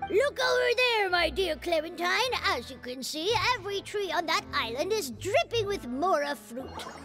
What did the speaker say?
Look over there, my dear Clementine. As you can see, every tree on that island is dripping with mora fruit.